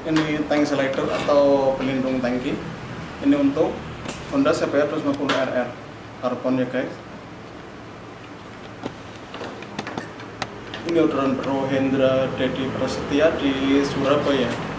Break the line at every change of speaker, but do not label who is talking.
Ini tank slider atau pelindung tangki. Ini untuk Honda CBR 250RR karbon ya guys. Ini orderan Bro Hendra Dedi Prasetya di Surabaya.